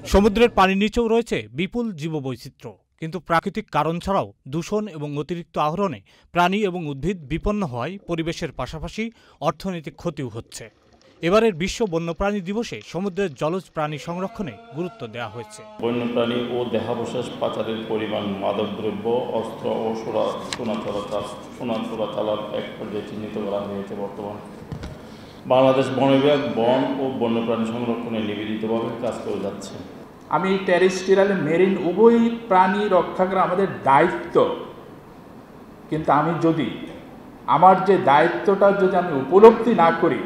সমুদ্রের পানির নিচেও রয়েছে বিপুল জীববৈচিত্র্য, কিন্তু প্রাকৃতিক কারণ ছাড়াও দূষণ এবং অতিরিক্ত আহরণে প্রাণী এবং উদ্ভিদ বিপন্ন হওয়ায় পরিবেশের পাশাপাশি অর্থনৈতিক ক্ষতিও হচ্ছে। এবারের বিশ্ব বন্যপ্রাণী দিবসে সমুদ্রের জলজ প্রাণী সংরক্ষণে গুরুত্ব দেওয়া হয়েছে। বন্যপ্রাণী ও দেহাবশেষ পাচারের পরিমাণ, মাদকদ্রব্য, অস্ত্র ও সোনা চোরাচালান এক পর্যায়ে চিহ্নিত করা হয়েছে। বর্তমানে বাংলাদেশ বন বিভাগ বন ও বন্যপ্রাণী সংরক্ষণে নিবেদিতভাবে কাজ করে যাচ্ছে। আমি টেরেস্ট্রিয়াল মেরিন উভয় প্রাণী রক্ষা করা আমাদের দায়িত্ব, কিন্তু আমি যদি আমার যে দায়িত্বটা যদি আমি উপলব্ধি না করি,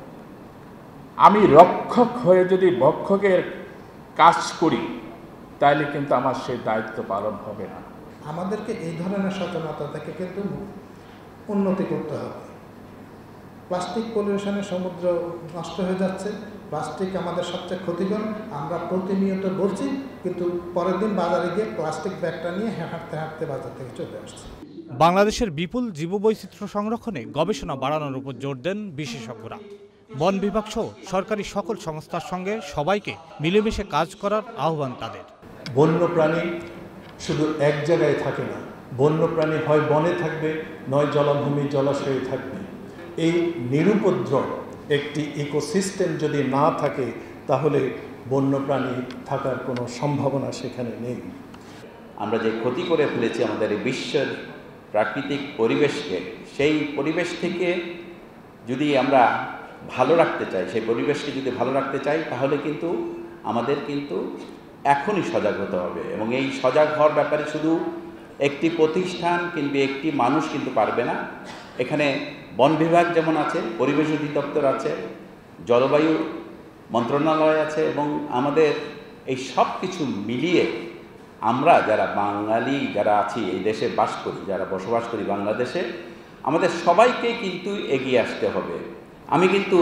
আমি রক্ষক হয়ে যদি ভক্ষকের কাজ করি, তাহলে কিন্তু আমার সেই দায়িত্ব পালন হবে না। আমাদেরকে এই ধরনের সচেতনতা থেকে কিন্তু উন্নতি করতে হবে। প্লাস্টিক পলিউশনে সমুদ্র নষ্ট হয়ে যাচ্ছে, প্লাস্টিক আমাদের সবচেয়ে ক্ষতিকর। আমরা প্রতিনিয়ত বলছি, কিন্তু পরের দিন বাজারে গিয়ে প্লাস্টিক ব্যাগটা নিয়ে হাঁটতে হাঁটতে বাজার থেকে চলে আসছে। বাংলাদেশের বিপুল জীববৈচিত্র্য সংরক্ষণে গবেষণা বাড়ানোর উপর জোর দেন বিশেষজ্ঞরা। বন বিভাগ সহ সরকারি সকল সংস্থার সঙ্গে সবাইকে মিলেমিশে কাজ করার আহ্বান তাদের। বন্যপ্রাণী শুধু এক জায়গায় থাকে না, বন্যপ্রাণী হয় বনে থাকবে, নয় জলাভূমি জলাশয়ে থাকবে। এই নিরুপদ্রব একটি ইকোসিস্টেম যদি না থাকে, তাহলে বন্যপ্রাণী থাকার কোনো সম্ভাবনা সেখানে নেই। আমরা যে ক্ষতি করে ফেলেছি আমাদের এই বিশ্বের প্রাকৃতিক পরিবেশকে, সেই পরিবেশ থেকে যদি আমরা ভালো রাখতে চাই, সেই পরিবেশকে যদি ভালো রাখতে চাই, তাহলে কিন্তু আমাদের কিন্তু এখনই সজাগ হতে হবে। এবং এই সজাগ হওয়ার ব্যাপারে শুধু একটি প্রতিষ্ঠান কিংবা একটি মানুষ কিন্তু পারবে না। এখানে বন বিভাগ যেমন আছে, পরিবেশ অধিদপ্তর আছে, জলবায়ু মন্ত্রণালয় আছে, এবং আমাদের এই সব কিছু মিলিয়ে আমরা যারা বাঙালি যারা আছি, এই দেশে বাস করি, যারা বসবাস করি বাংলাদেশে, আমাদের সবাইকে কিন্তু এগিয়ে আসতে হবে। আমি কিন্তু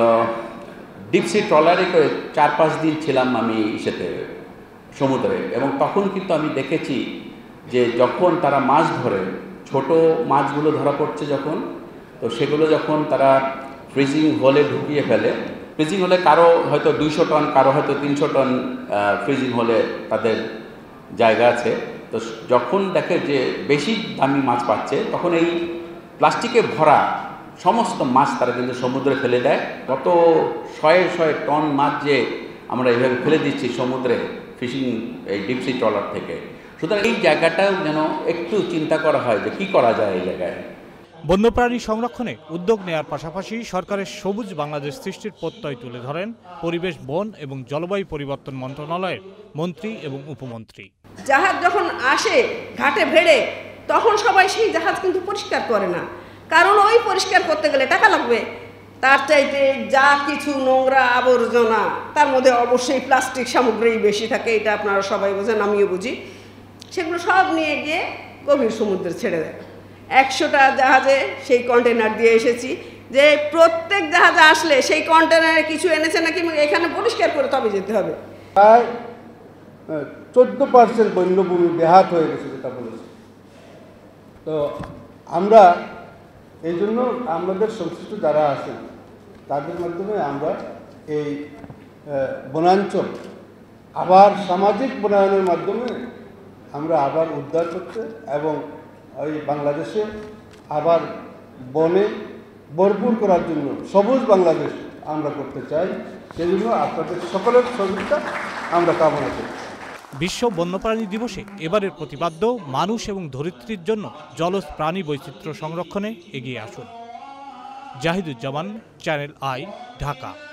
ডিপসি ট্রলারে করে 4-5 দিন ছিলাম আমি সমুদ্রে, এবং তখন কিন্তু আমি দেখেছি যে যখন তারা মাছ ধরে, ছোট মাছগুলো ধরা পড়ছে যখন, তো সেগুলো যখন তারা ফ্রিজিং হোলে ঢুকিয়ে ফেলে, ফ্রিজিং হোলে কারো হয়তো 200 টন, কারো হয়তো 300 টন ফ্রিজিং হোলে তাদের জায়গা আছে, তো যখন দেখে যে বেশি দামি মাছ পাচ্ছে, তখন এই প্লাস্টিকে ভরা সমস্ত মাছ তারা কিন্তু সমুদ্রে ফেলে দেয়। কত শয়ে টন মাছ যে আমরা এইভাবে ফেলে দিচ্ছি সমুদ্রে ফিশিং এই ডিপসি ট্রলার থেকে। সুতরাং এই জায়গাটাও যেন একটু চিন্তা করা হয় যে কী করা যায় এই জায়গায়। বন্যপ্রাণী সংরক্ষণে উদ্যোগ নেওয়ার পাশাপাশি সরকারের সবুজ বাংলাদেশ সৃষ্টির প্রত্যয় তুলে ধরেন পরিবেশ, বন এবং জলবায়ু পরিবর্তন মন্ত্রণালয়ের মন্ত্রী এবং উপমন্ত্রী। জাহাজ যখন আসে ঘাটে ভেড়ে, তখন সবাই সেই জাহাজ কিন্তু পরিষ্কার করে না, কারণ ওই পরিষ্কার করতে গেলে টাকা লাগবে। তার চাইতে যা কিছু নোংরা আবর্জনা, তার মধ্যে অবশ্যই প্লাস্টিক সামগ্রী বেশি থাকে, এটা আপনারা সবাই বোঝেন, আমিও বুঝি, সেগুলো সব নিয়ে গিয়ে গভীর সমুদ্রে ছেড়ে দেয়। 100টা জাহাজে সেই কন্টেনার দিয়ে এসেছি, যে প্রত্যেক জাহাজে আসলে সেই কন্টেনারে কিছু এনেছে নাকি এখানে পরিষ্কার করে তবে যেতে হবে। প্রায় 14% বন্যভূমি ব্যাহত হয়ে গেছে, যেটা বলেছে। তো আমরা এই জন্য আমাদের সংশ্লিষ্ট যারা আছেন তাদের মাধ্যমে আমরা এই বনাঞ্চল আবার সামাজিক বনায়নের মাধ্যমে আমরা আবার উদ্ধার করতে এবং এই বাংলাদেশে আবার বনে ভরপুর করার জন্য সবুজ বাংলাদেশ আমরা করতে চাই। সেই জন্য আপনাদের সকলের সহযোগিতা আমরা কামনা করি। বিশ্ব বন্যপ্রাণী দিবসে এবারের প্রতিপাদ্য মানুষ এবং ধরিত্রীর জন্য জলজ প্রাণী বৈচিত্র্য সংরক্ষণে এগিয়ে আসুন। Jahiduzzaman, channel I, Dhaka.